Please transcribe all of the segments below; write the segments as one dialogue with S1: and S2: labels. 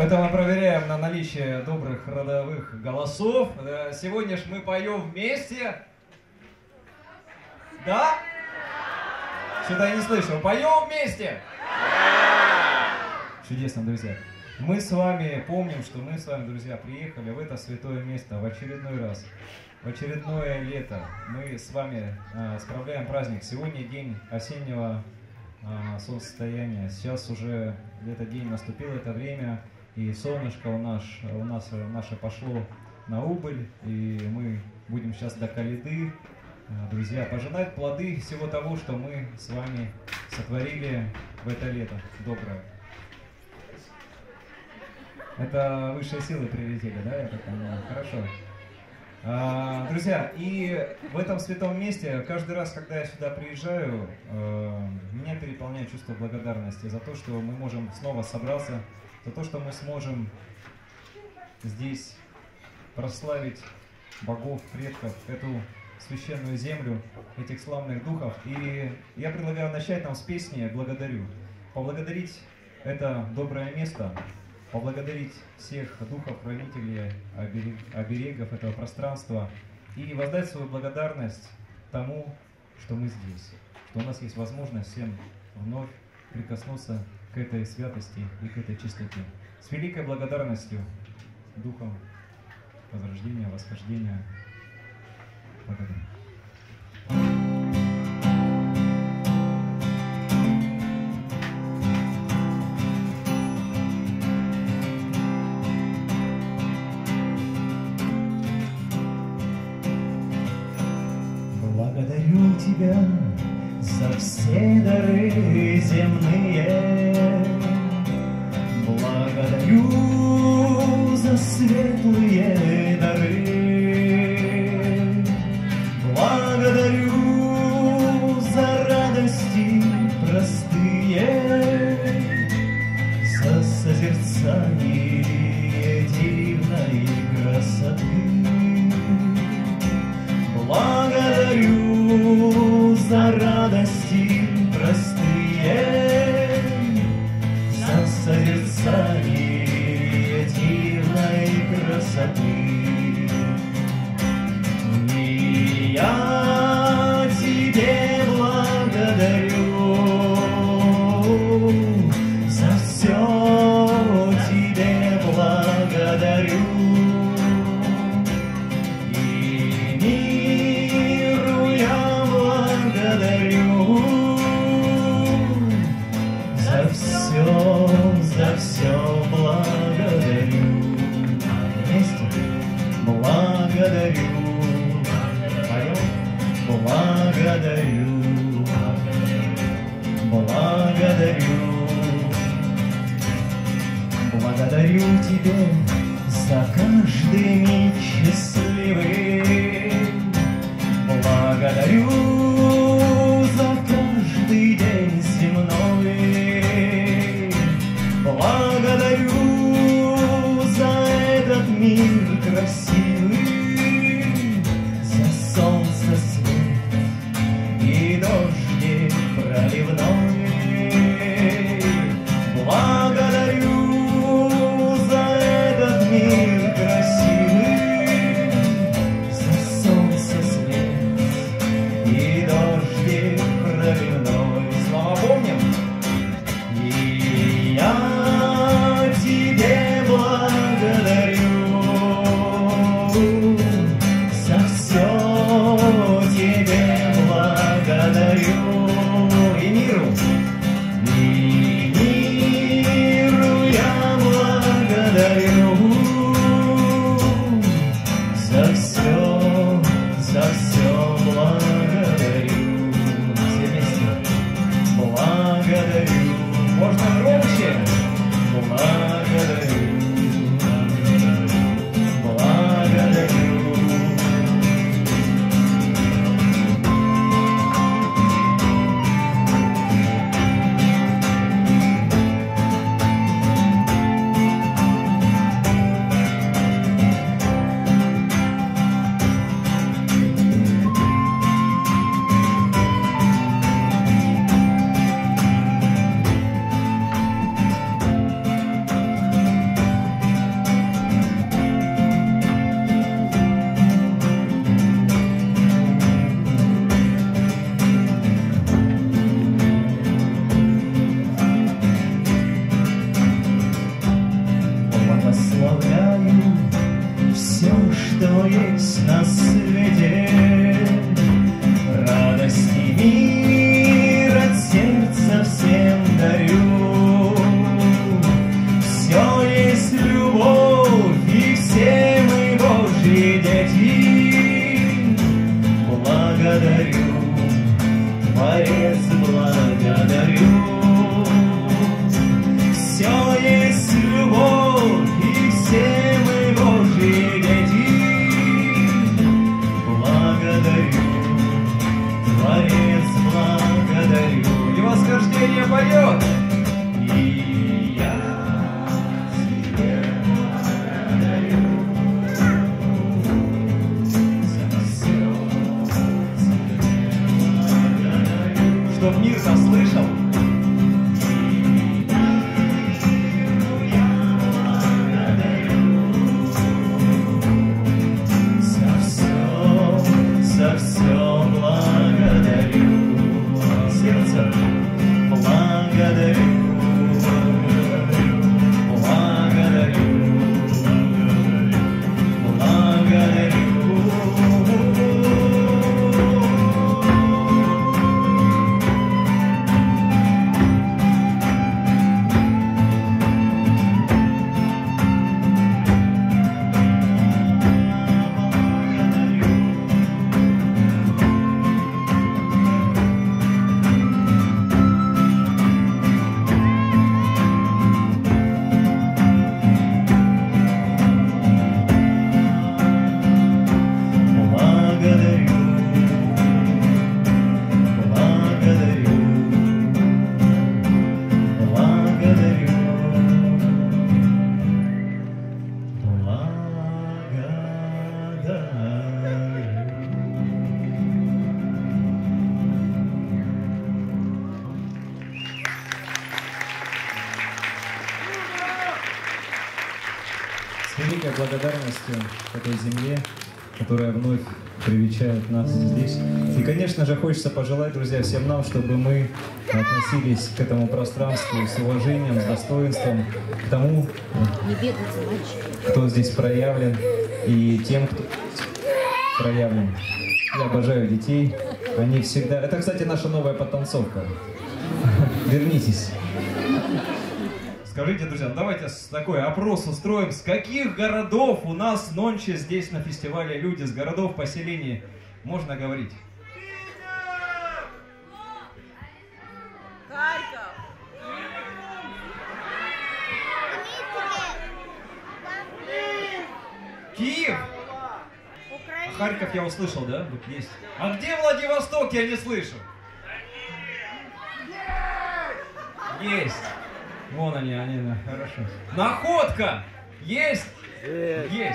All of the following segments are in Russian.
S1: Это мы проверяем на наличие добрых родовых голосов. Сегодня ж мы поем вместе. Да? Что-то я не слышал. Поем вместе? Чудесно, друзья. Мы с вами помним, что мы с вами, друзья, приехали в это святое место в очередной раз. В очередное лето мы с вами справляем праздник. Сегодня день осеннего солнцестояния. Сейчас уже этот день наступил, это время. И солнышко у нас наше пошло на убыль, и мы будем сейчас до коляды, друзья, пожинать плоды всего того, что мы с вами сотворили в это лето доброе. Это высшие силы прилетели, да, я так понимаю? Хорошо. Друзья, и в этом святом месте, каждый раз, когда я сюда приезжаю, меня переполняет чувство благодарности за то, что мы можем снова собраться, за то, что мы сможем здесь прославить богов, предков, эту священную землю, этих славных духов. И я предлагаю начать нам с песни «Благодарю». Поблагодарить это доброе место, поблагодарить всех духов, хранителей, оберегов этого пространства и воздать свою благодарность тому, что мы здесь, что у нас есть возможность всем вновь прикоснуться к этой святости и к этой чистоте. С великой благодарностью духом возрождения, восхождения. Благодарим.
S2: Благодарю тебя за все дары земные, благодарю за светлые дары, благодарю за радости простые, за созерцание дивной красоты. Благодарю за радости простые, за созерцание дивной красоты. И я тебе благодарю за все, тебе благодарю. За все благодарю. Вместе благодарю. Поем? Благодарю. Благодарю. Благодарю тебе за каждый миг счастливый. Благодарю за каждый день земной. Благодарю за этот мир красивый, за солнце свет и дождик проливной. Благодарю за этот мир красивый, за солнце свет и дождик проливной. Слова помним? И я тебе благодарю что есть на свете. Радости мир от сердца всем дарю. Все есть любовь, и все мы Божьи дети. Благодарю, Творец, благодарю. Все есть любовь, и все мы Божьи дети. Благодарю, Творец, благодарю.
S1: И восхождение поет.
S2: И я тебе благодарю за все, тебе благодарю.
S1: Чтоб мир нас слышал.
S2: За все благодарю, сердце благодарю, благодарю, благодарю.
S1: С великой благодарностью этой земле, которая вновь привечает нас здесь. И, конечно же, хочется пожелать, друзья, всем нам, чтобы мы относились к этому пространству с уважением, с достоинством, к тому, кто здесь проявлен, и тем, кто проявлен. Я обожаю детей. Они всегда... Это, кстати, наша новая подтанцовка. Вернитесь. Скажите, друзья, давайте такой опрос устроим. С каких городов у нас нонче здесь на фестивале люди? С городов, поселений можно говорить?
S3: Харьков.
S1: Киев?
S3: Украина.
S1: Харьков я услышал, да? Вот есть. А где Владивосток, я не слышу? Есть. Вон они, хорошо. Находка! Есть? Есть.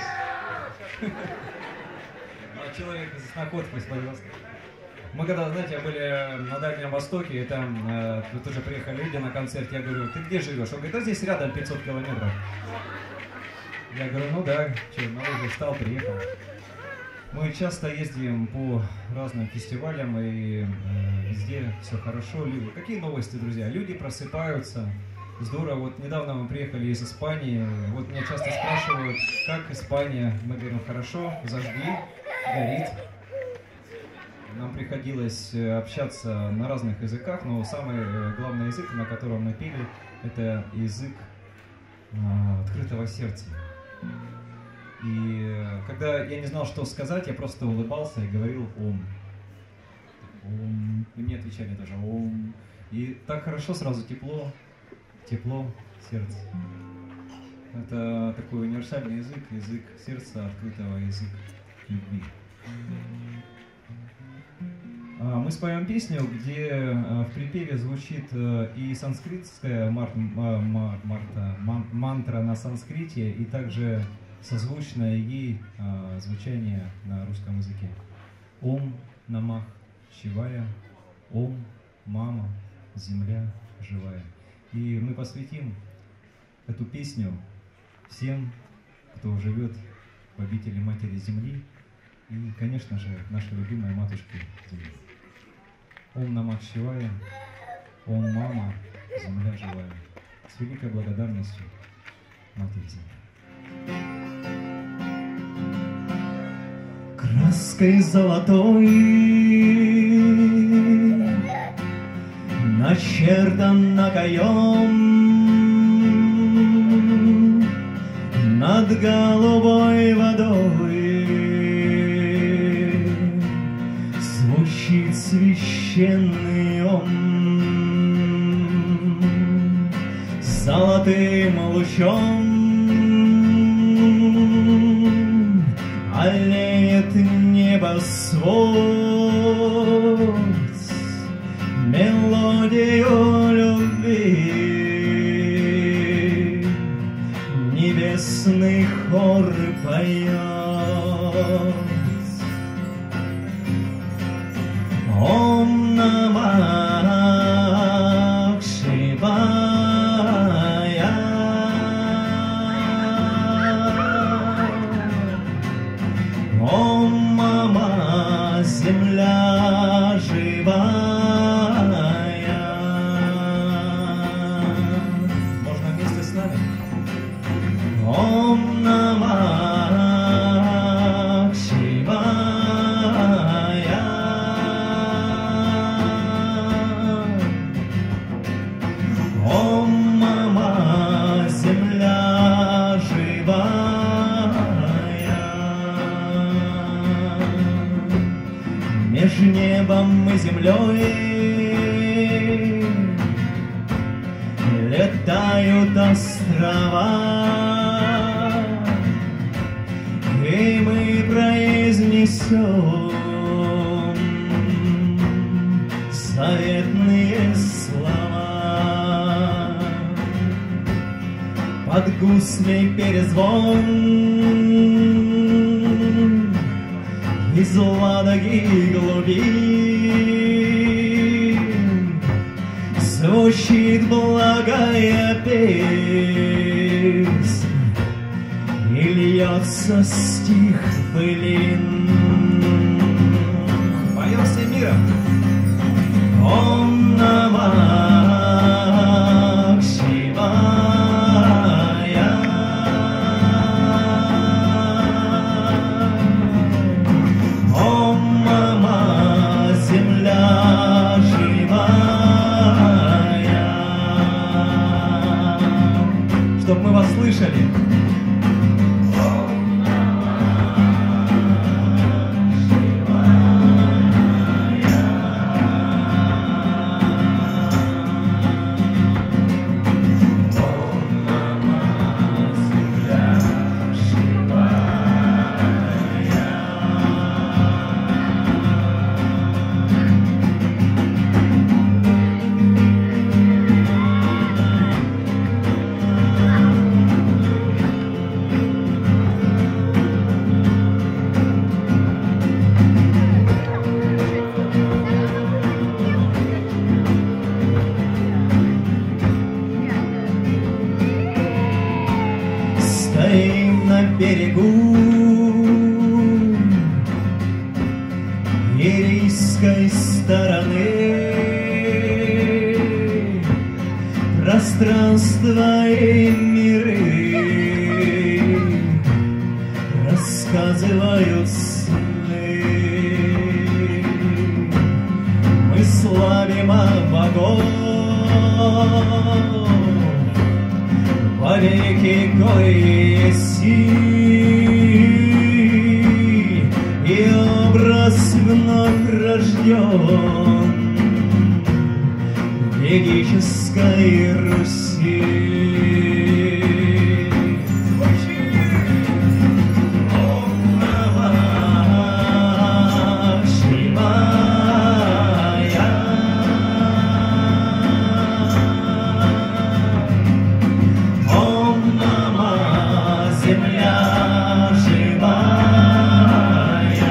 S1: Человек с находкой с Владивостока. Мы когда, знаете, были на Дальнем Востоке, и там тут уже приехали люди на концерт, я говорю, ты где живешь? Он говорит, да здесь рядом 500 километров. Я говорю, ну да, что, на лыжи встал, приехал. Мы часто ездим по разным фестивалям, и везде все хорошо. Какие новости, друзья? Люди просыпаются. Здорово. Вот недавно мы приехали из Испании. Вот меня часто спрашивают, как Испания. Мы говорим, хорошо, зажги, горит. Нам приходилось общаться на разных языках, но самый главный язык, на котором мы пели, это язык открытого сердца. И когда я не знал, что сказать, я просто улыбался и говорил «Ом». «Ом». И мне отвечали тоже «Ом». И так хорошо, сразу тепло сердца. Это такой универсальный язык, язык сердца открытого, язык любви. Мы споем песню, где в припеве звучит и санскритская мантра на санскрите, и также созвучное ей звучание на русском языке. Ом намах Шивая, Ом мама, земля живая. И мы посвятим эту песню всем, кто живет в обители Матери Земли, и, конечно же, нашей любимой матушке Земли. Ом намах Шивая, Ом мама, земля живая. С великой благодарностью Матери Земли.
S2: краской золотой начертан окоем над голубой водой. Звучит священный ом золотым лучом. Олеет небосвод мелодию любви. Небесный хор поет Ом Намах Шивая. Ом Мама, земля живая.
S1: Можно вместе с нами?
S2: Ом Намах Шивая. Ом Мама, земля живая. Меж небом и землей летают острова, и мы произнесем заветные слова. Под гуслей перезвон из Ладоги глубин звучит благая песнь, и льется стих былин.
S1: Поем всем миром!
S2: Ом Намах Шивая. Ом Мама, земля живая.
S1: Чтоб мы вас слышали!
S2: Стоим на берегу Ирийской стороны. Пространства и миры рассказывают сны. Мы славим богов вовеки, кои си, и образ вновь рожден в вегической Руси. Ом Намах Шивая. Ом Мама, земля живая.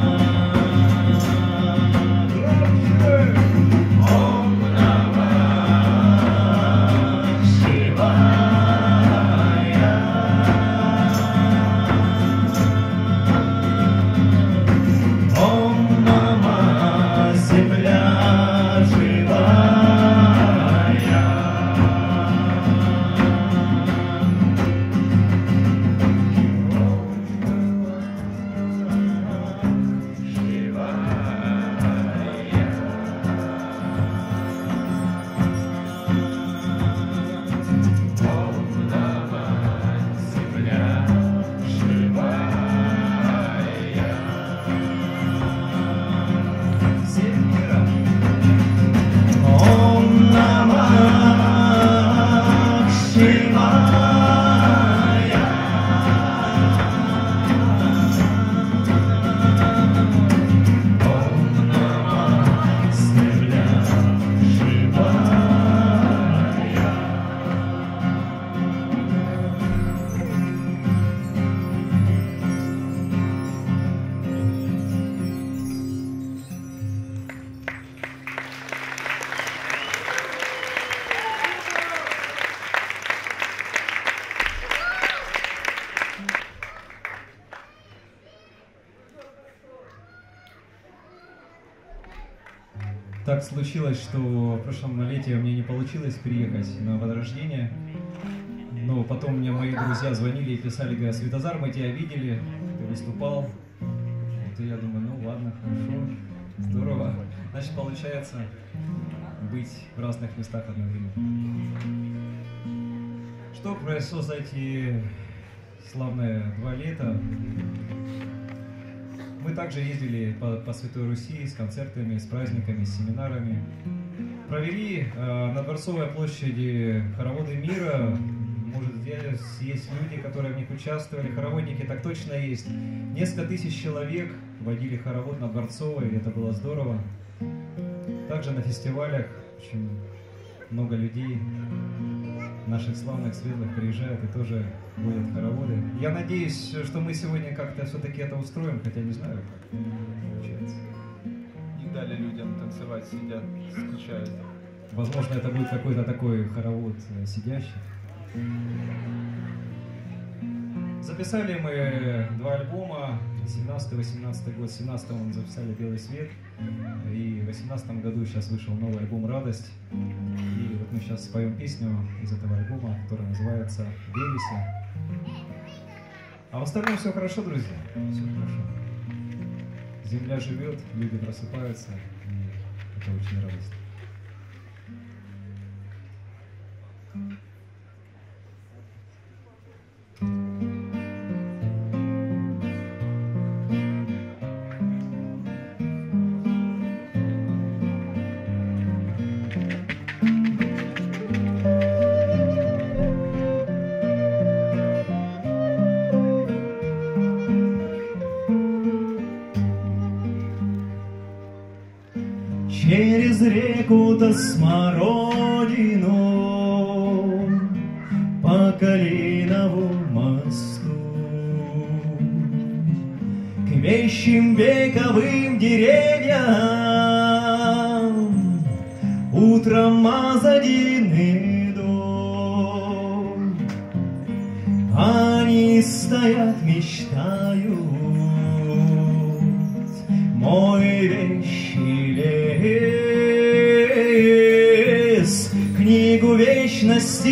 S2: Ом Намах
S1: Так случилось, что в прошлом лете у меня не получилось приехать на Возрождение. Но потом мне мои друзья звонили и писали, говорят: Светозар, мы тебя видели, ты выступал. Вот, и я думаю, ну ладно, хорошо, здорово. Значит, получается быть в разных местах одновременно. Что произошло за эти славные 2 лета? Мы также ездили по Святой Руси с концертами, с праздниками, с семинарами. Провели на Дворцовой площади хороводы мира. Может, здесь есть люди, которые в них участвовали. Хороводники так точно есть. Несколько тысяч человек водили хоровод на Дворцовой, и это было здорово. Также на фестивалях очень много людей, наших славных, светлых, приезжают и тоже водят хороводы. Я надеюсь, что мы сегодня как-то все-таки это устроим, хотя не знаю, как получается.
S4: Не дали людям танцевать, сидят, скучают.
S1: Возможно, это будет какой-то такой хоровод сидящий. Записали мы 2 альбома, 17-18 год. В 17 мы записали «Белый свет», и в 18 году сейчас вышел новый альбом «Радость». И вот мы сейчас споем песню из этого альбома, которая называется «Верися». А в остальном все хорошо, друзья, все хорошо. Земля живет, люди просыпаются, и это очень радостно.
S2: Через реку-то смородину по Калинову мосту к вещим вековым деревьям утром один иду. Они стоят, мечтают, мой вещий лес, книгу вечности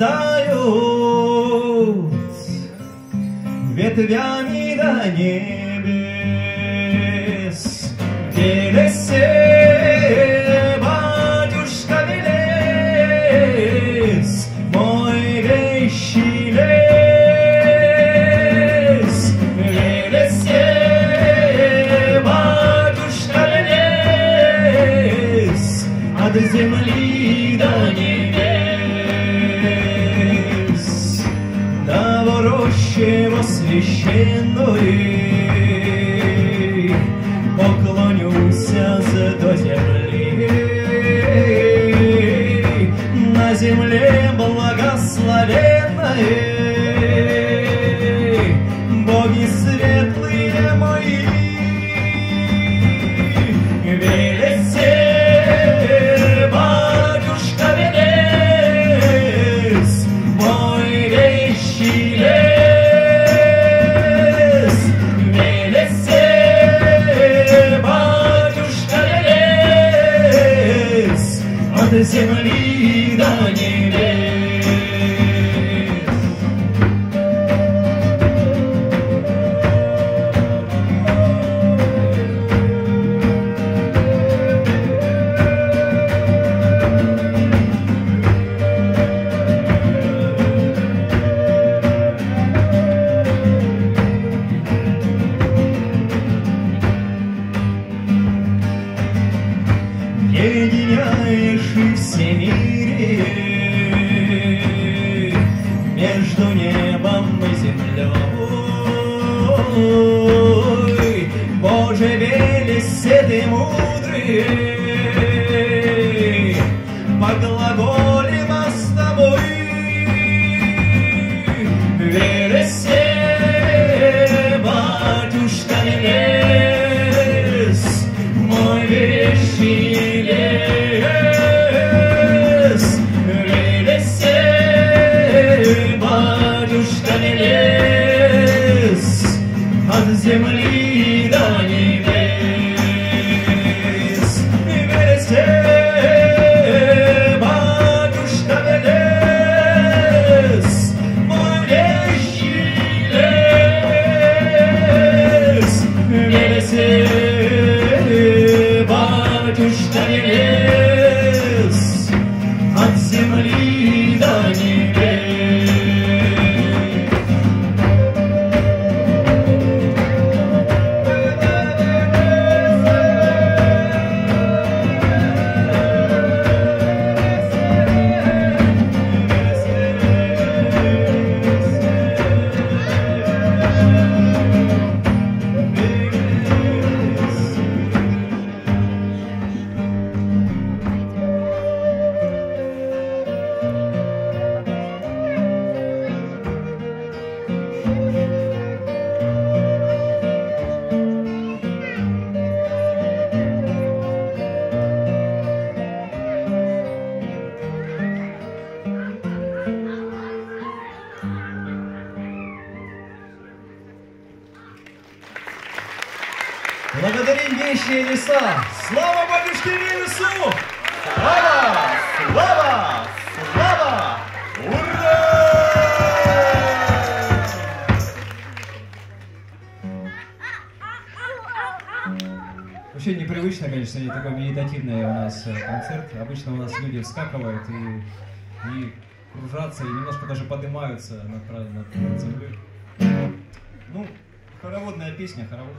S2: листают ветвями до небес. Велесе, батюшка, велес, мой вещий лес. Велесе, батюшка, велес, от земли до небес, да в роще во священной поклонюся до земли. На земле благословенной боги светлые мои. Велесе, батюшка, велес, мой вещий лес. Велесе, батюшка, велес, от земли до небес. Единяешь и все мире между небом и землей. Боже, Велесе, ты мудрый, поглаголим с тобой. Велесе, батюшка, велес, мой вещий лес. Велесе, батюшка, велес, от земли до небес. Благодарим вечные леса! Слава батюшке Велесу! Слава! Слава! Слава! Ура!
S1: Вообще непривычно, конечно, и такой медитативный у нас концерт. Обычно у нас люди вскакивают и кружатся, и немножко даже поднимаются над землей. Ну, хороводная песня, хоровод.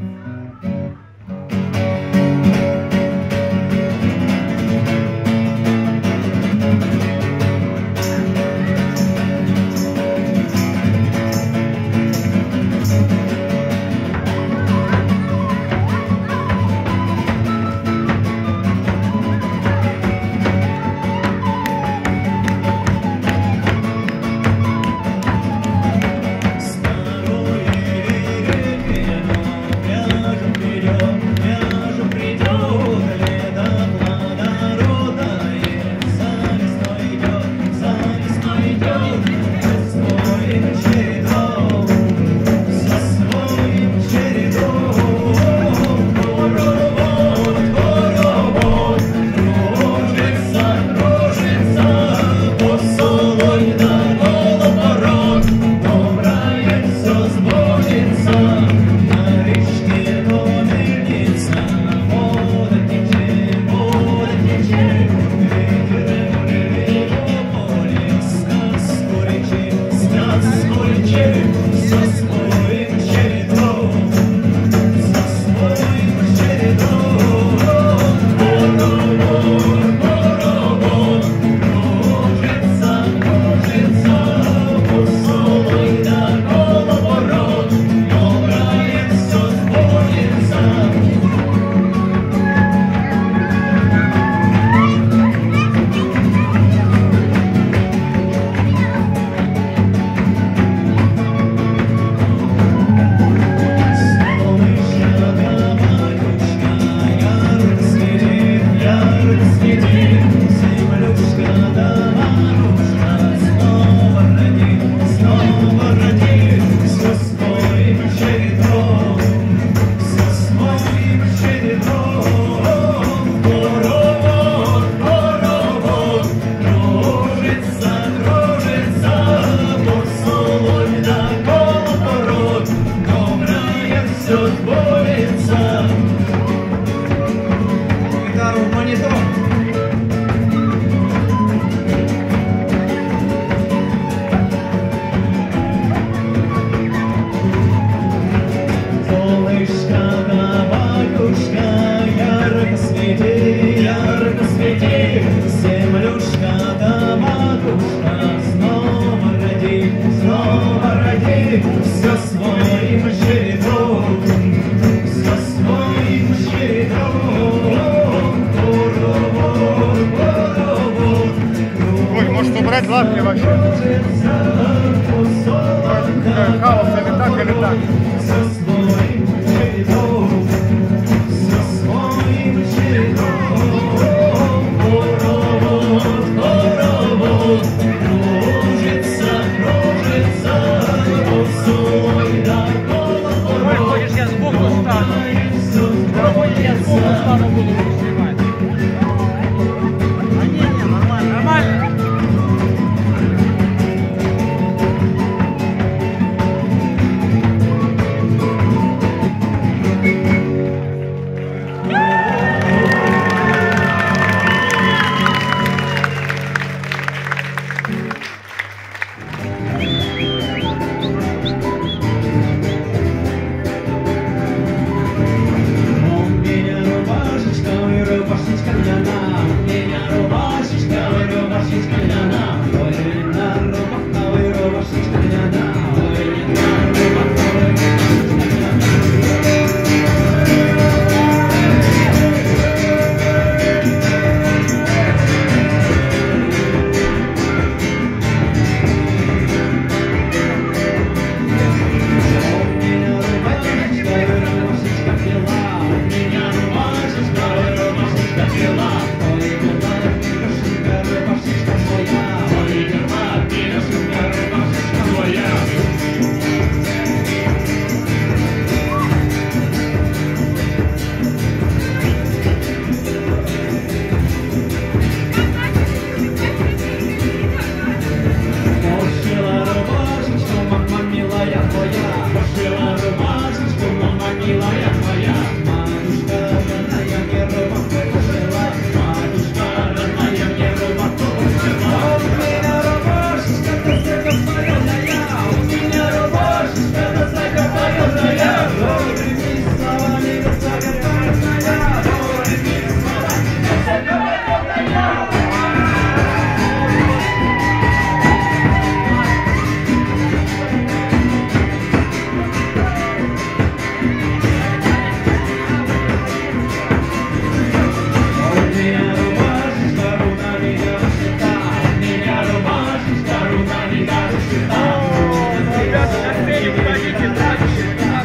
S5: Убрать лапки вообще. Хаос или так, или так.
S6: Хочешь, я сбоку стану? Хочешь, я сбоку стану, буду снимать. А не, нормально, нормально.
S2: пошила рубашечку, мама милая моя. Матушка родная мне рубаху пошила, матушка родная мне рубаху пошила. У меня рубашечка до закопаённая, у меня рубашечка до закопаённая. Ой, ми словами до закопаённая, ой, ми словами до закопаённая.
S6: Ребята, на сцене выходите дальше.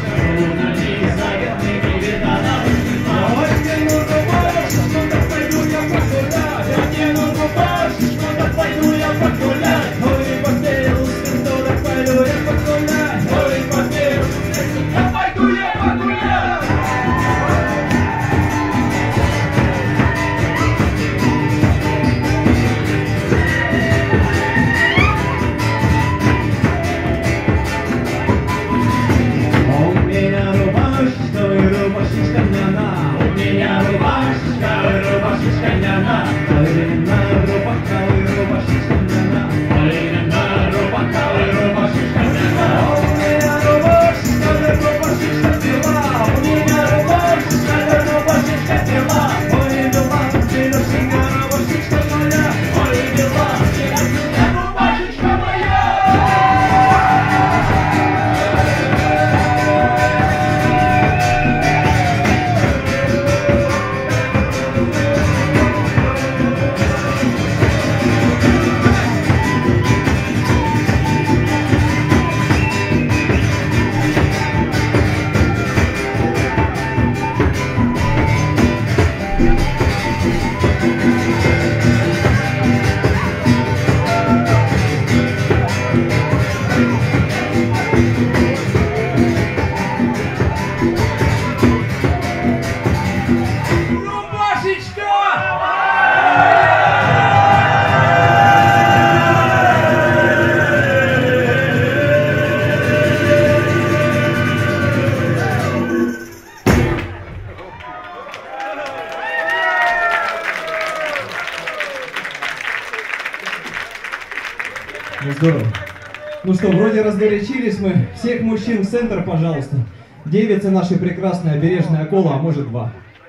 S2: Здорово. Ну что, вроде разгорячились мы. Всех мужчин в центр, пожалуйста. Девицы наши прекрасные, обережная кола, а может 2.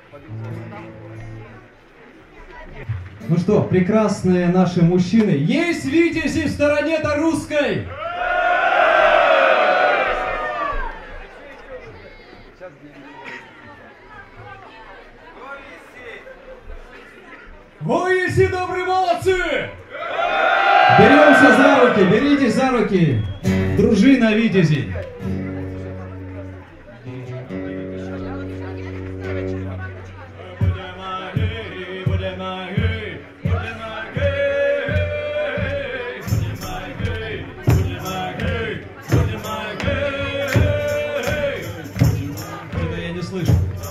S2: Ну что, прекрасные наши мужчины. Есть витязи в стороне-то русской? Ой, если добрые молодцы! Беремся за руки, беритесь за руки, дружина витязей. Это я не слышу.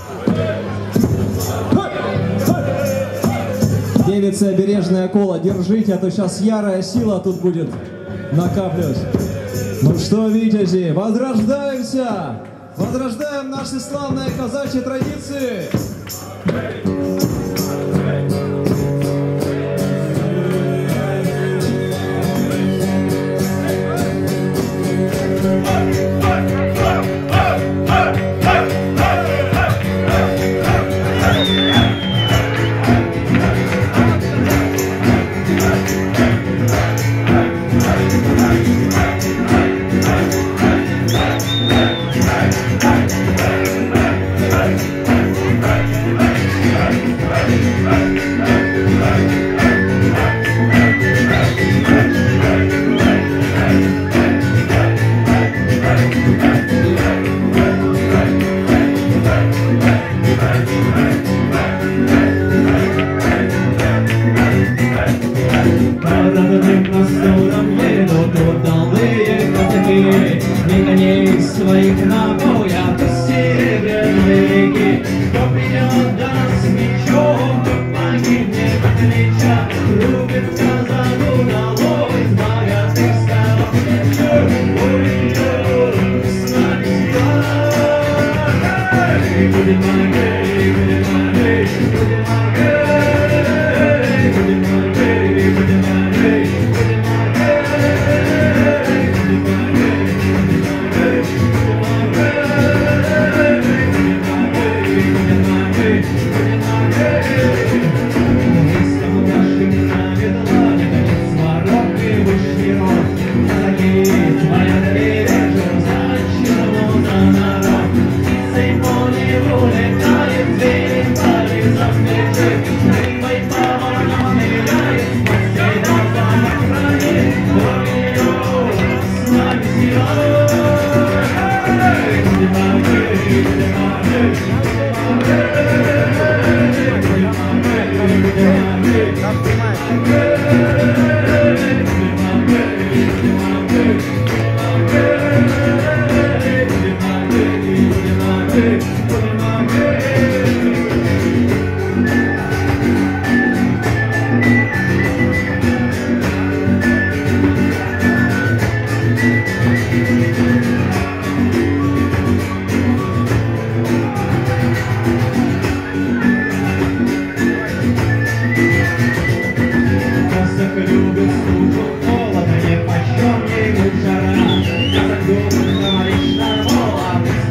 S2: Девица, обережная кола, держите, а то сейчас ярая сила тут будет накапливать. Ну что, витязи, возрождаемся! Возрождаем наши славные казачьи традиции! Своих набоя до серебряной реки, кто придет даст мечом, кто погибнет от меча, рубит казаку долой с богатых скалов. Ой, ой, ой,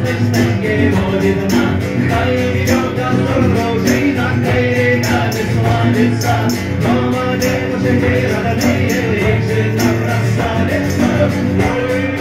S2: бесконечное водит нас. Хай ведет нас дорогой, на хай река не славится. Дома девушки родные, лежит на красавица.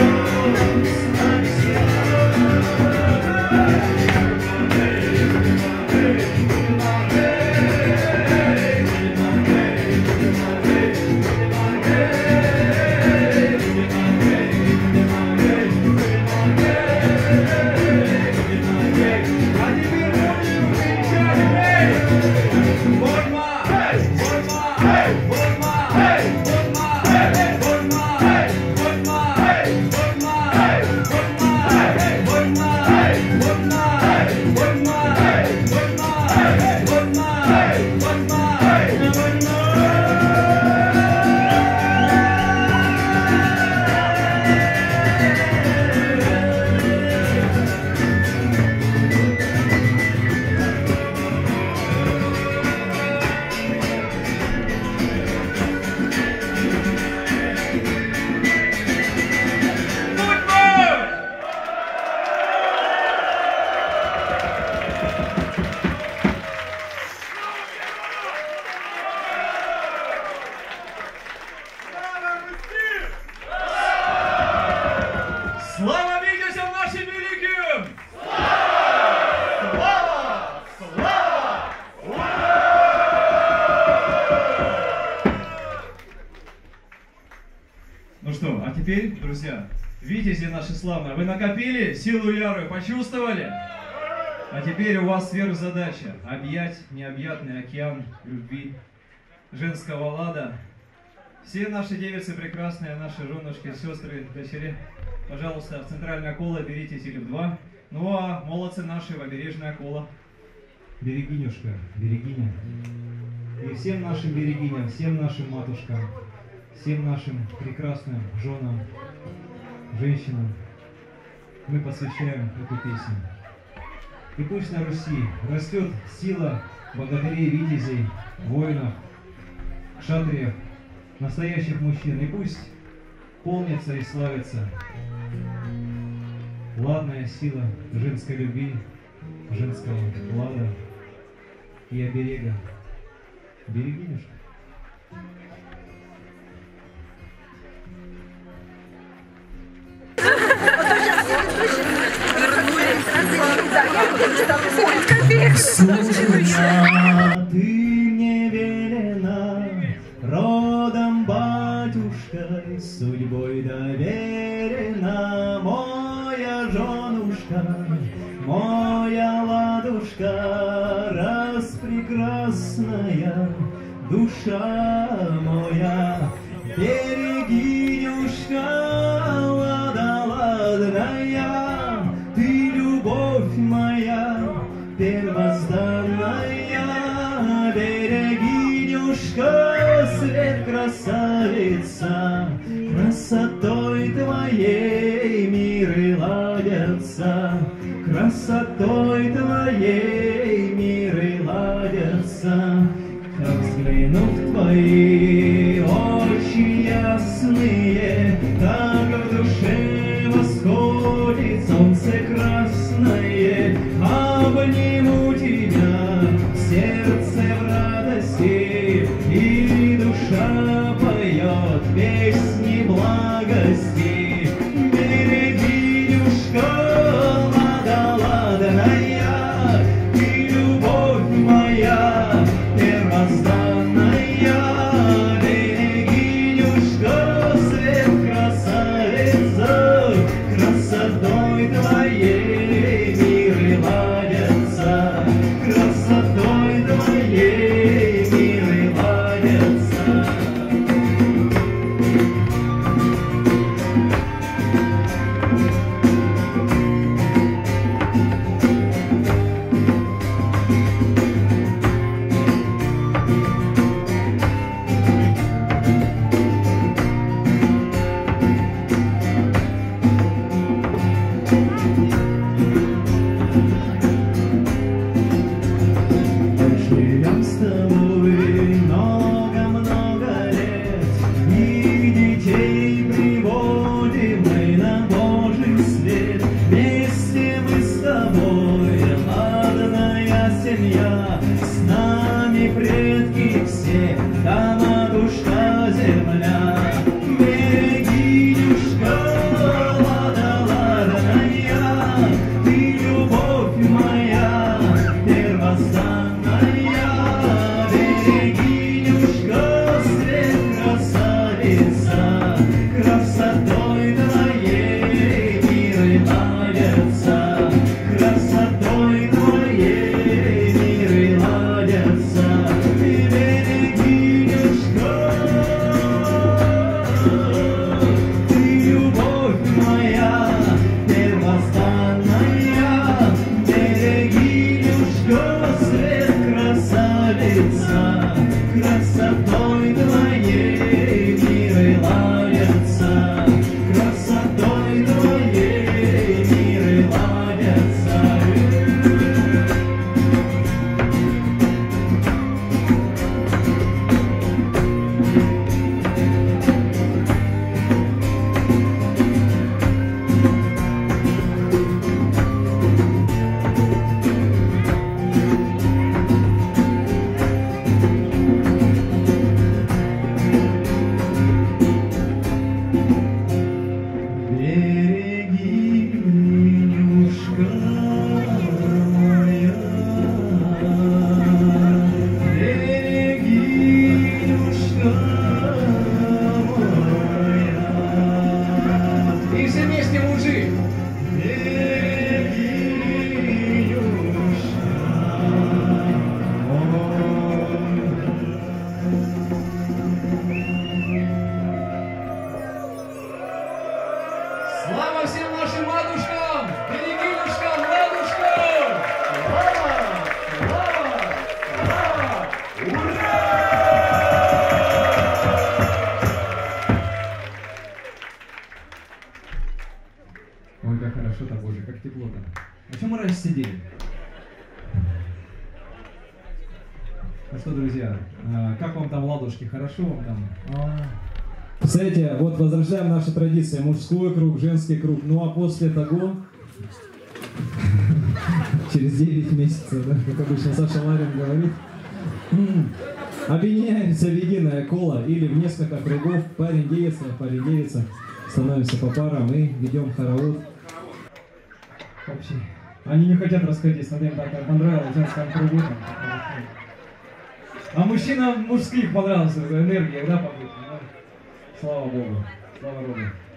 S7: Слава Витязям нашим великим! Слава! Слава! Ну что, а теперь, друзья, Витязи наши славные, вы накопили силу ярую, почувствовали? А теперь у вас сверхзадача — объять необъятный океан любви, женского лада. Все наши девицы прекрасные, наши женушки, сестры, дочери, пожалуйста, в центральное коло берите силу 2. Ну а молодцы наши в обережное коло.
S1: Берегинюшка, берегиня. И всем нашим берегиням, всем нашим матушкам, всем нашим прекрасным женам, женщинам мы посвящаем эту песню. И пусть на Руси растет сила богатырей, витязей, воинов, кшатриев, настоящих мужчин. И пусть полнится и славится ладная сила женской любви, женского лада и оберега. Берегинюшка.
S2: Судья, ты мне велена, родом батюшкой, судьбой доверена, моя женушка, моя ладушка, распрекрасная душа моя, берегинюшка, лада ладная, ты любовь моя первозданная, берегинюшка, свет красавица, красотой твоей миры ладятся, красотой твоей миры ладятся. Как взгляну в твои очи ясные, так в душе восходит солнце красное. Обниму тебя в сердце в радости, и душа поет песни благости. Берегинюшка, лада ладная, ты любовь моя первозданная, берегинюшка, свет красавица, красотой твоей миры ладятся, красотой твоей миры ладятся. Живем с тобой много-много лет, и детей приводим мы на Божий свет. Вместе мы
S7: уже, как тепло-то. А чем мы раньше сидели? Ну что, друзья, как вам там ладушки? Хорошо вам там? Кстати, вот возрождаем наши традиции. Мужской круг, женский круг. Ну а после того, через 9 месяцев, да, как обычно Саша Ларин говорит, объединяемся в единое коло или в несколько кругов. Парень девица, становимся по парам и ведем хоровод. Общий. Они не хотят расходиться, надо им так понравилось в женском кругу. Там, а мужчинам мужских понравилась эта энергия, да, побыть? Да? Слава Богу, слава Богу.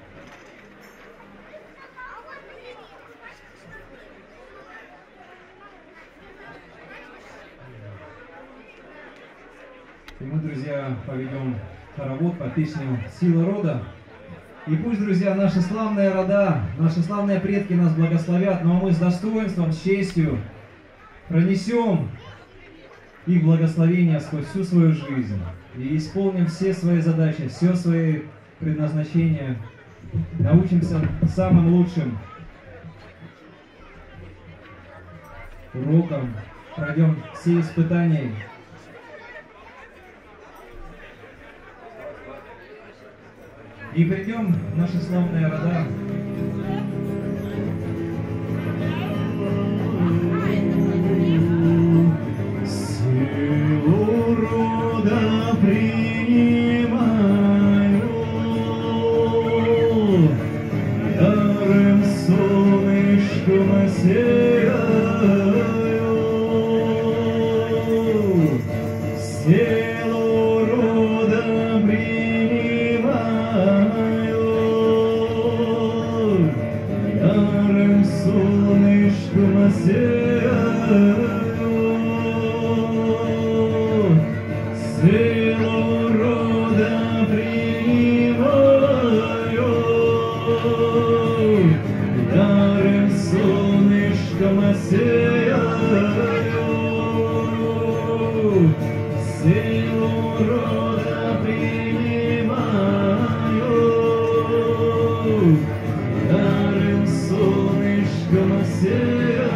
S7: И мы, друзья, поведем хоровод по песню «Сила рода». И пусть, друзья, наши славные рода, наши славные предки нас благословят, но мы с достоинством, с честью пронесем их благословения сквозь всю свою жизнь и исполним все свои задачи, все свои предназначения, научимся самым лучшим урокам, пройдем все испытания. И придем в наши славные рода. Силу рода принимаю, ярым солнышком осеяю. Силу рода принимаю, ярым солнышком осеяю. Силу рода принимаю, ярым солнышком осеяю. Силу рода принимаю, ярым солнышком осеяю.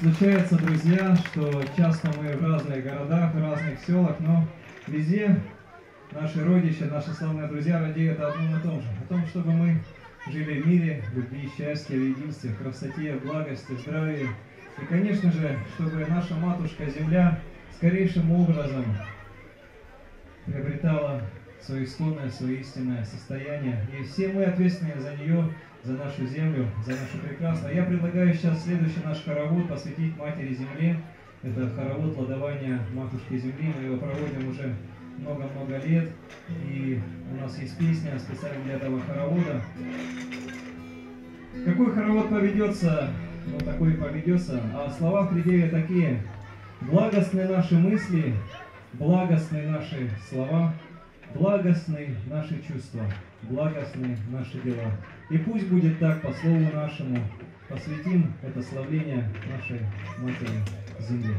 S7: случается, друзья, что часто мы в разных городах, в разных селах, но везде наши родичи, наши славные друзья радеют о одном и том же. О том, чтобы мы жили в мире, в любви, счастье, в единстве, в красоте, в благости, в здравии. И, конечно же, чтобы наша матушка Земля скорейшим образом приобретала свое исконное, свое истинное состояние. И все мы ответственны за нее, за нашу землю, за нашу прекрасную. Я предлагаю сейчас следующий наш хоровод посвятить Матери Земле. Это хоровод ладования Матушки Земли. Мы его проводим уже много-много лет. И у нас есть песня специально для этого хоровода. Какой хоровод поведется, ну такой и поведется. А слова в пределе такие. Благостны наши мысли, благостны наши слова, благостны наши чувства, благостны наши дела. И пусть будет так по слову нашему. Посвятим это славление нашей Матери Земли.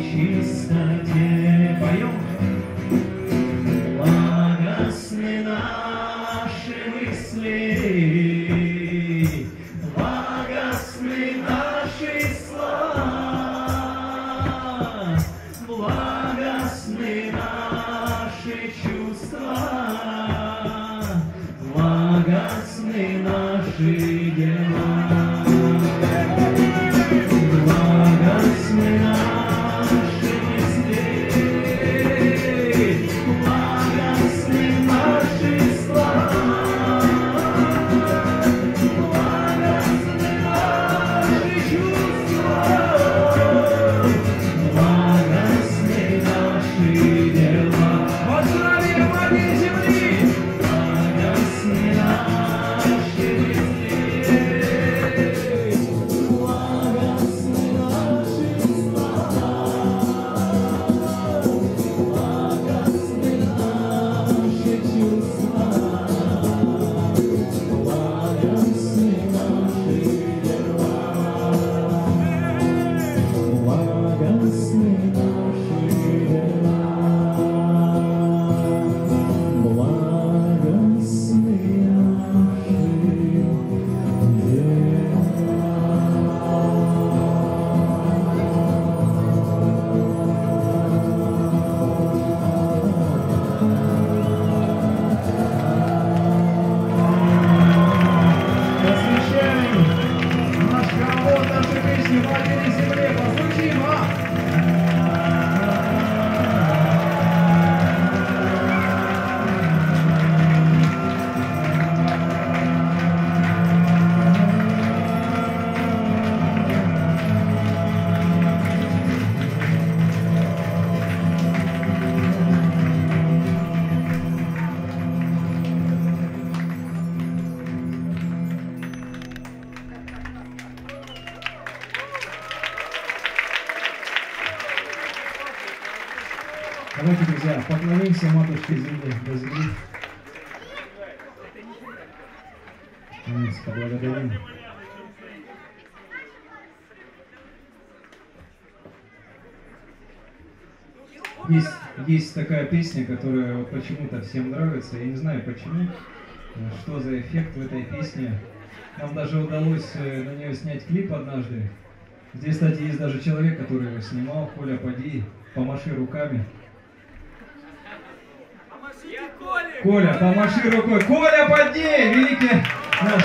S2: чистоте. Поем. Благостны наши мысли, благостны наши слова, благостны наши чувства, благостны наши дела. Благостны наши мысли, благостны наши слова, благостны наши чувства, благостны наши дела. Поздравим Матери Земли! Благостны наши мысли, благостны наши слова, благостны наши чувства, благостны наши дела, благостны наши дела, благостны Посвящаем наш хоровод, наши песни Матери Земле. Послушаем,
S7: Давайте, друзья, поклонимся Матушке Земле, до земли. Поблагодарим. Есть такая песня, которая вот почему-то всем нравится. Я не знаю почему, что за эффект в этой песне. Нам даже удалось на нее снять клип однажды. Здесь, кстати, есть даже человек, который его снимал. Коля, поди, помаши руками. Коля, помаши рукой. Коля, поди! Великий наш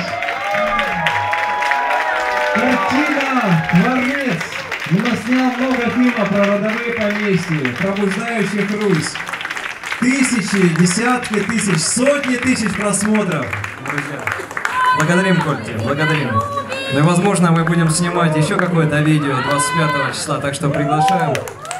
S7: картина, творец. Он снял много фильмов про родовые поместья, пробуждающих Русь. Тысячи, десятки тысяч, сотни тысяч просмотров, друзья. Благодарим, Кольте, благодарим. Ну и, возможно, мы будем снимать еще какое-то видео 25 числа, так что приглашаем.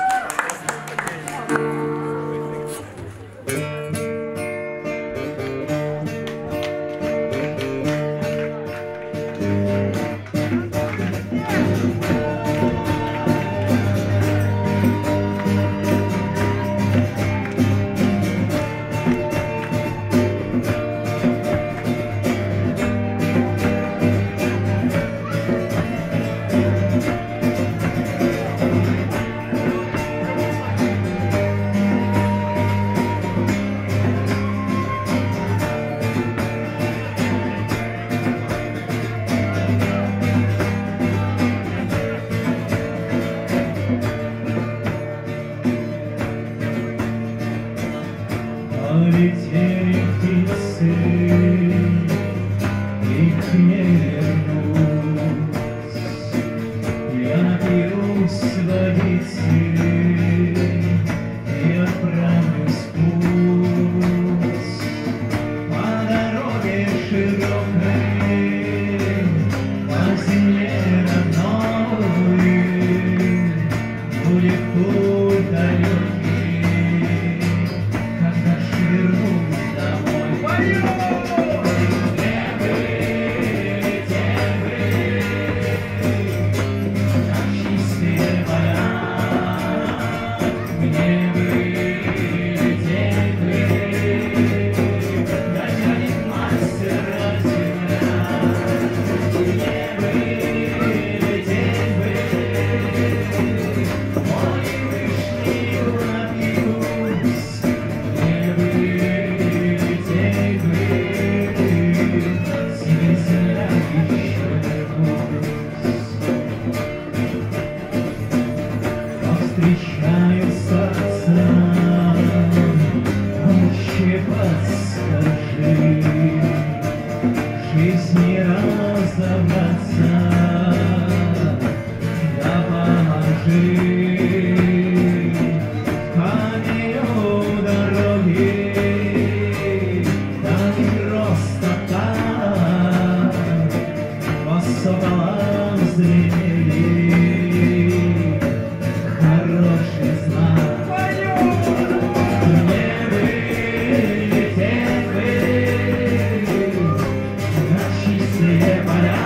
S2: Полетели птицы, их не вернуть. Я напьюсь водицы и отправлюсь в путь по дороге широкой, по земле родной. Будет путь далекий, когда вернусь домой. Как чистые поля, мне бы лететь бы, дотянет мастера земля. Мне бы лететь бы, ой, знаю сердца, лучше подскажи, жизни разобраться, да поможи. Камню дороги, да не просто так, по соколам взлетели, хороший знак. Мне вылететь бы на чистые поля,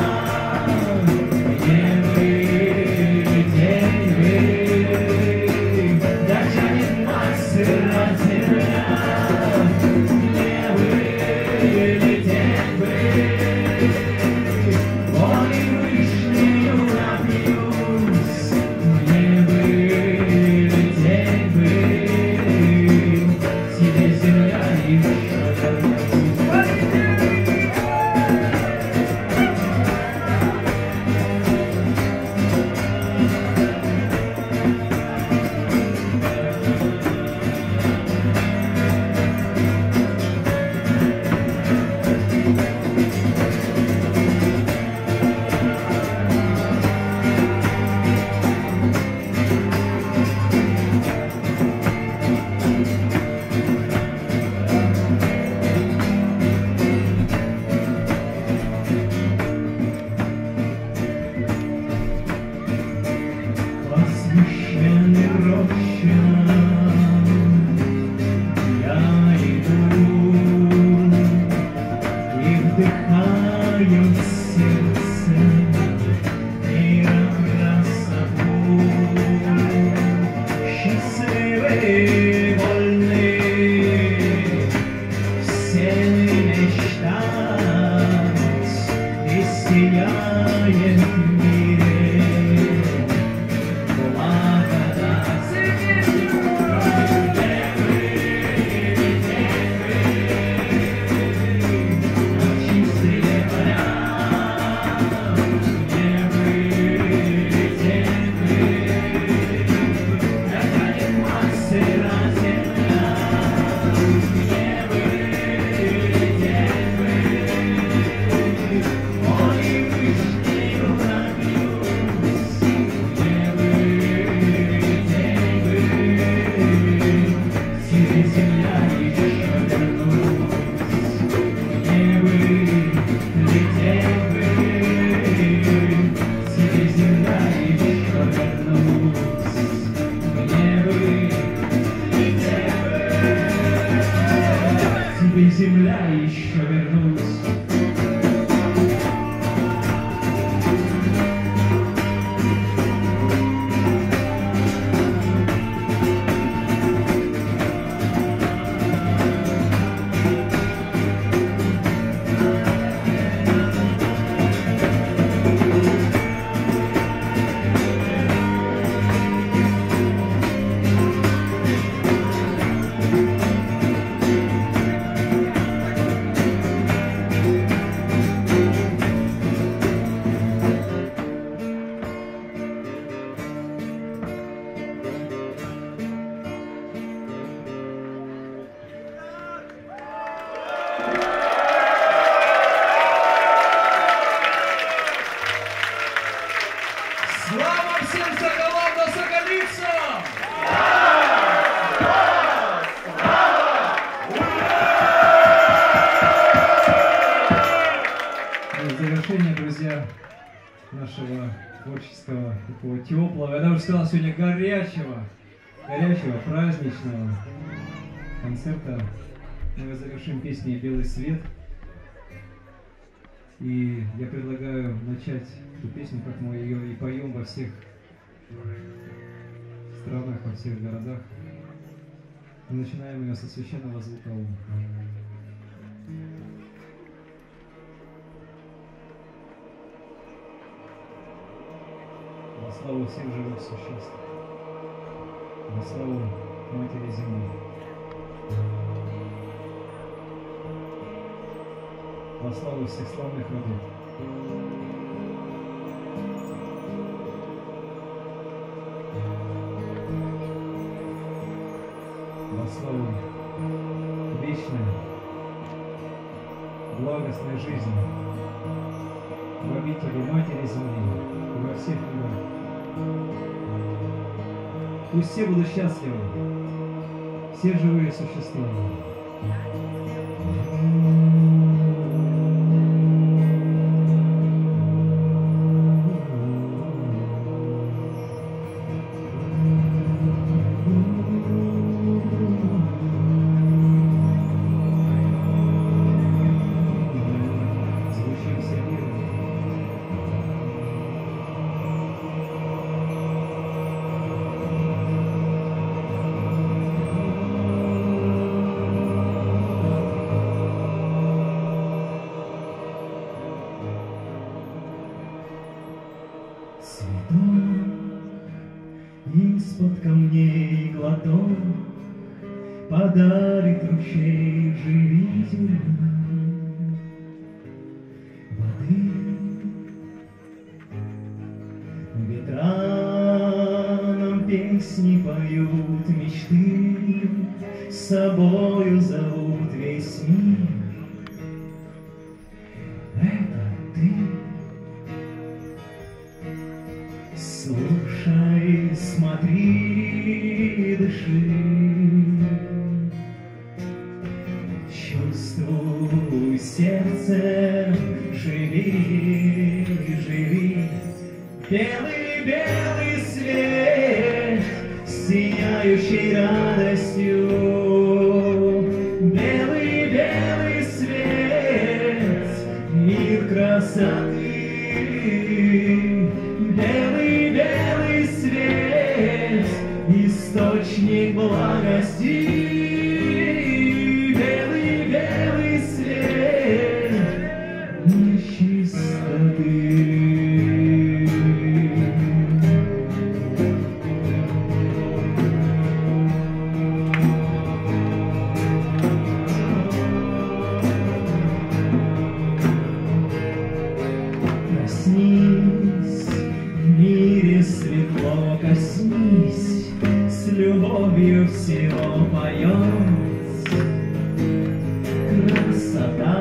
S2: мне вылететь бы, да тянет нас сыра земля, мне вылететь бы, ой, вишнею напьюсь, мне вылететь бы, тебе земля еще вернусь. Посвященный рощам я иду и вдыхаю в сердце мира красоту. Счастливый, вольный, все мечтать и сияет в мире благодать. На чистые поля, мне вылететь бы, да тянет нас сыра земля, мне вылететь бы, ой, вишнею напьюсь, мне вылететь бы, тебе земля еще вернусь, мне вылететь бы, тебе земля еще вернусь, мне вылететь бы, тебе земля еще вернусь.
S7: Слава всем соколам да соколицам!
S1: В завершение, друзья, нашего творческого, такого теплого, я даже сказал, сегодня горячего, праздничного концерта мы завершим песней «Белый свет». И я предлагаю начать эту песню, как мы ее и поем во всех странах, во всех городах. Мы начинаем ее со священного звука «Ом». Во славу всех живых существ, во славу Матери Земли, во славу всех славных родов. благослову вечной, благостной жизни в обители Матери Земли и во всех мирах. Пусть все будут счастливы, все живые существа.
S2: Из-под камней глоток подарит ручей живительной воды. Ветра нам песни поют, мечты с собою зовут весь мир. Это ты. Слушай, смотри, дыши, чувствуй сердцем, живи, живи. Белый-белый свет, сияющий радостью. Белый-белый свет, мир красоты. Белый-белый свет, источник благости. Белый-белый свет, мир чистоты. Проснись, в мире светло коснись, с любовью всего поет красота.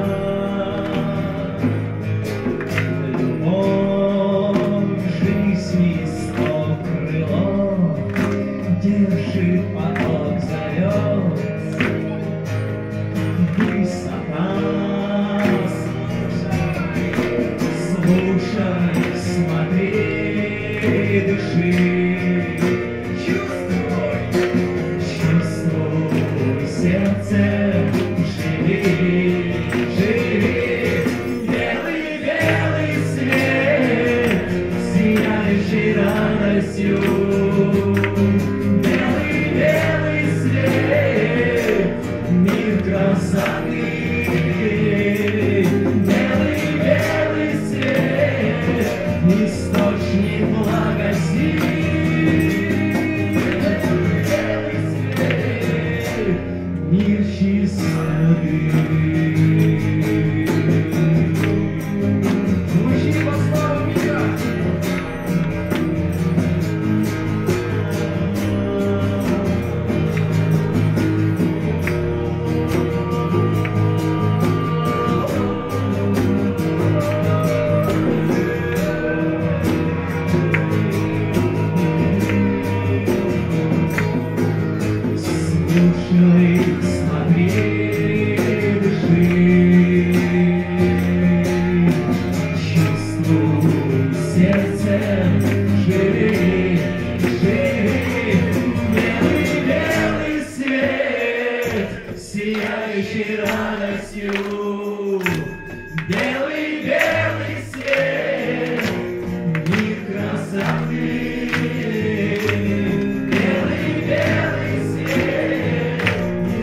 S2: Любовь жизни сто крыло держит, поток зовет. Высота. Слушай, смотри, дыши, чувствуй сердце, живи, живи. Белый-белый свет, сияющий радостью. Белый-белый свет, мир красоты. Источник благости. Белый свет, мир чистоты. Звучи во славу мира. Слушай, смотри, дыши, чувствуй сердцем, живи, живи. Белый-белый свет, сияющий радостью. Белый-белый свет, мир красоты. Белый-белый свет,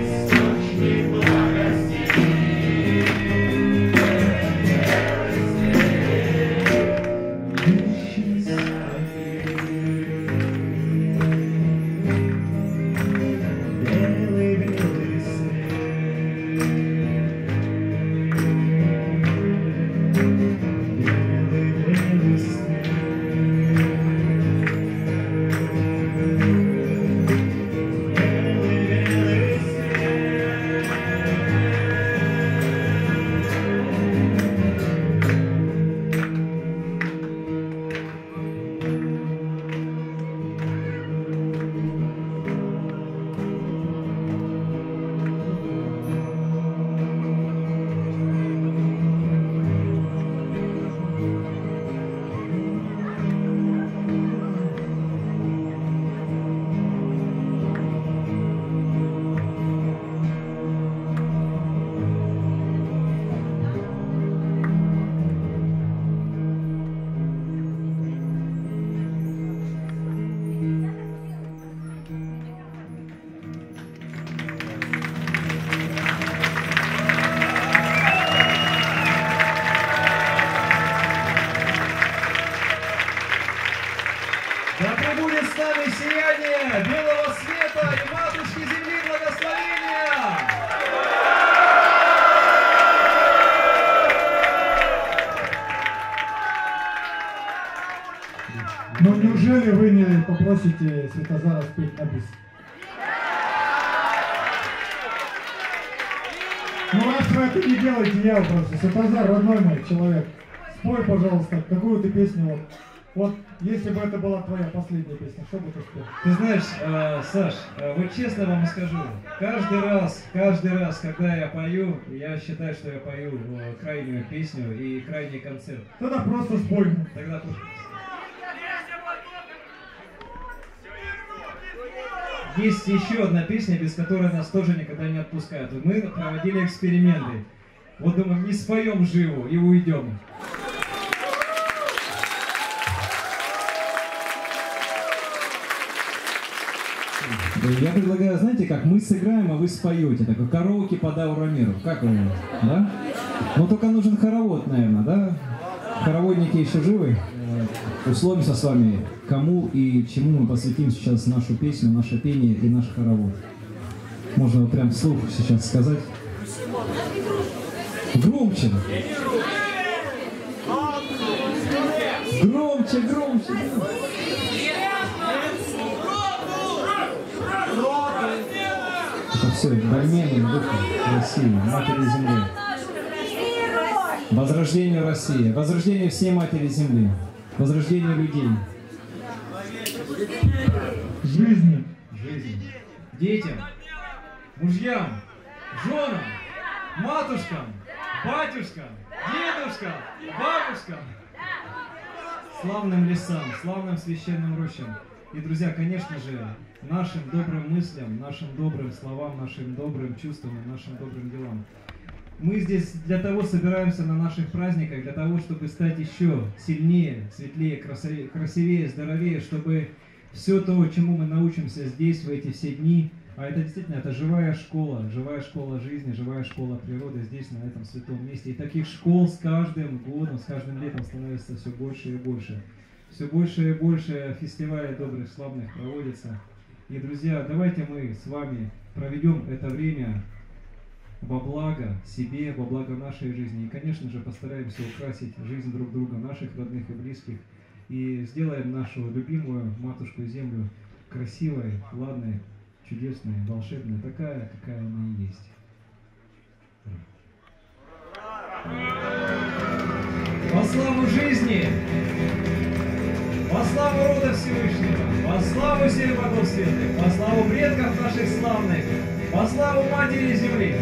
S8: попросите Святозара спеть на бис. Ну раз вы это не делаете, я просто. Святозар, родной мой человек, спой, пожалуйста, какую ты песню вот, если бы это была твоя последняя песня, что бы ты спел?
S1: Ты знаешь, Саш, вот честно вам скажу, каждый раз, когда я пою, я считаю, что я пою крайнюю песню и крайний концерт.
S8: Тогда просто спой.
S1: Тогда просто... Есть еще одна песня, без которой нас тоже никогда не отпускают. Мы проводили эксперименты. Вот думаем, не споем живо и уйдем. Я предлагаю, знаете как, мы сыграем, а вы споете. Такой караоке по Даву Рамиру. Как вы, да? Ну только нужен хоровод, наверное, да? Хороводники еще живы? Условимся с вами, кому и чему мы посвятим сейчас нашу песню, наше пение и наш хоровод. Можно вот прям вслух сейчас сказать. Громче! Громче, громче! Это все дольменным духом России, Матери Земли. Возрождению России, возрождению всей Матери Земли, возрождению людей.
S8: Жизни.
S1: Жизни. Детям, мужьям, женам, матушкам, батюшкам, дедушкам, бабушкам, славным лесам, славным священным рощам. И, друзья, конечно же, нашим добрым мыслям, нашим добрым словам, нашим добрым чувствам и нашим добрым делам. Мы здесь для того собираемся на наших праздниках, для того, чтобы стать еще сильнее, светлее, красивее, здоровее, чтобы все то, чему мы научимся здесь, в эти все дни, а это действительно, это живая школа жизни, живая школа природы здесь, на этом святом месте. И таких школ с каждым годом, с каждым летом становится все больше и больше. Все больше и больше фестивалей добрых, славных проводится. И, друзья, давайте мы с вами проведем это время во благо себе, во благо нашей жизни. И, конечно же, постараемся украсить жизнь друг друга, наших родных и близких. И сделаем нашу любимую матушку Землю красивой, ладной, чудесной, волшебной, такая, какая она и есть. Во славу жизни! Во славу рода Всевышнего, во славу всех богов светлых, во славу предков наших славных, во славу Матери Земли.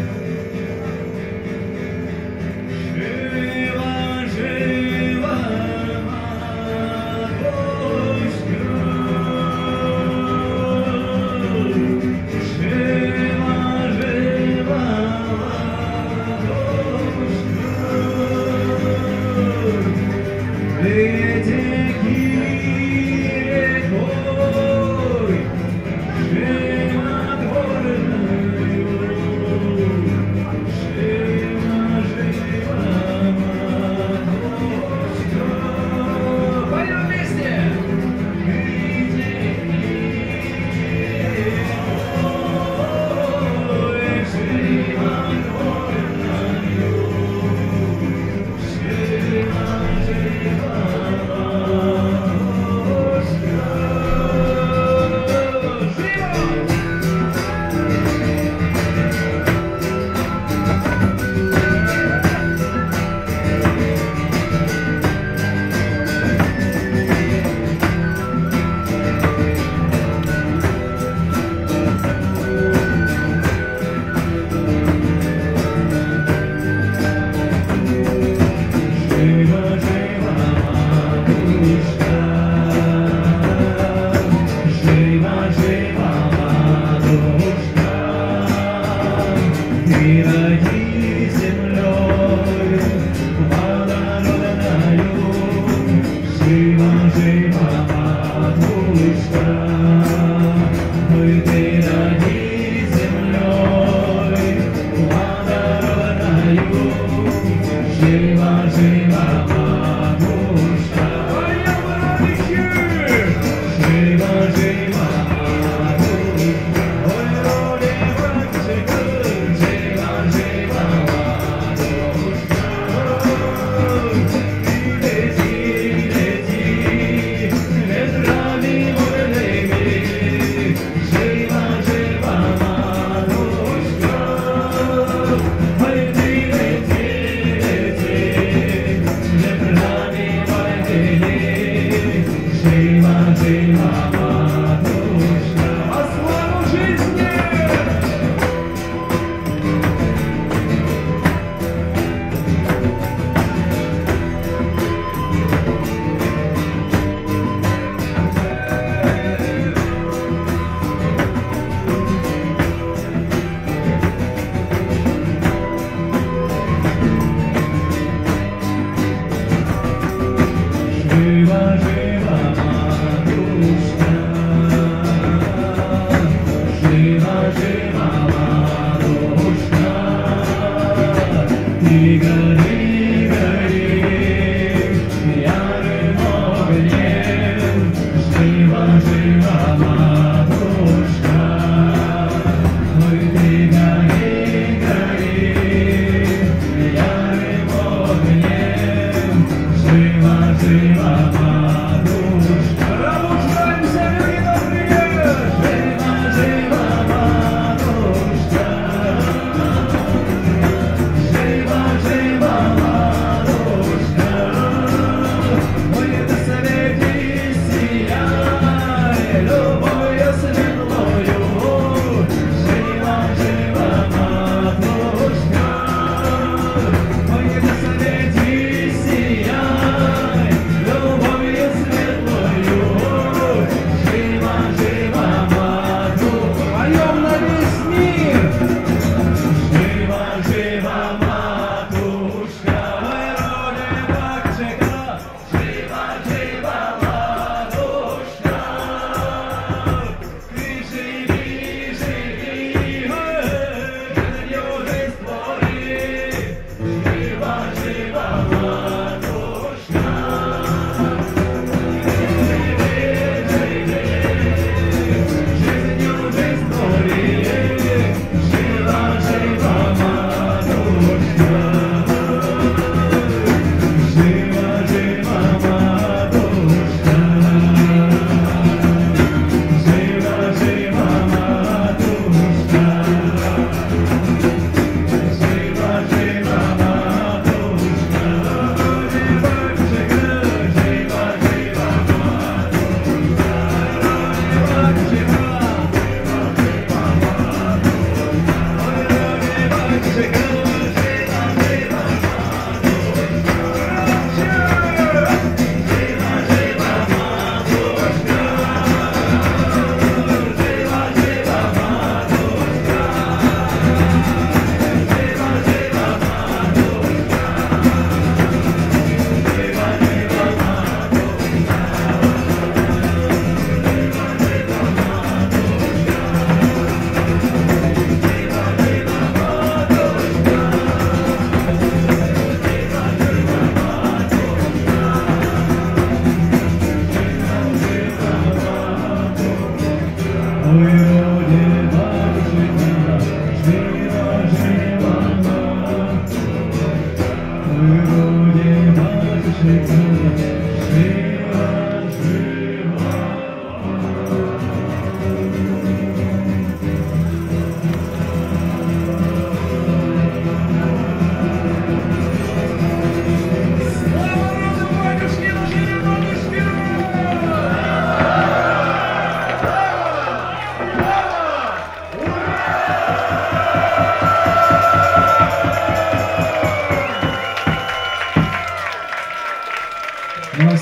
S1: Жива, жива, матушка, жива, жива, матушка.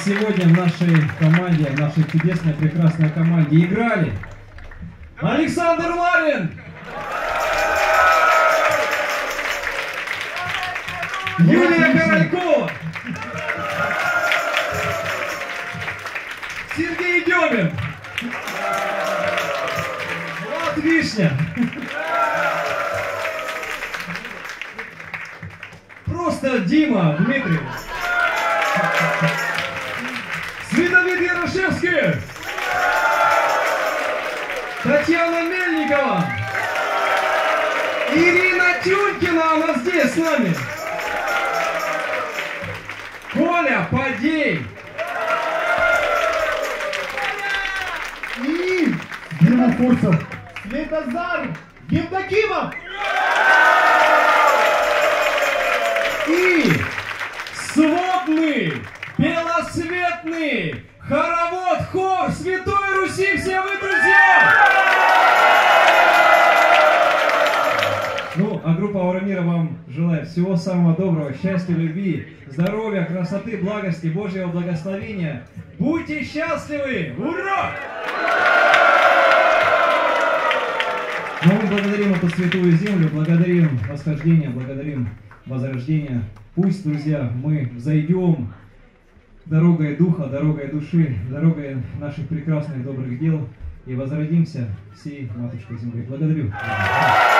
S7: сегодня в нашей команде, в нашей чудесной, прекрасной команде играли Александр Ларин, Юлия Королькова, Сергей Демин, Влад Вишня. Просто Дима Дмитриев, Световид Ярошевский, Татьяна Мельникова, Ирина Тюлькина, она здесь с нами, Коля Падей
S8: И Дима Фурсов.
S2: Светозар Евдокимов.
S7: и сводный, белосветный хоровод, хор Святой Руси. Все вы друзья! Ну, а группа Аура Мира вам желает всего самого доброго, счастья, любви, здоровья, красоты, благости, Божьего благословения. Будьте счастливы! Ура! Но мы благодарим эту святую землю, благодарим восхождение, благодарим возрождение. Пусть, друзья, мы взойдем дорогой духа, дорогой души, дорогой наших прекрасных добрых дел и возродимся всей Матушкой Земли. Благодарю.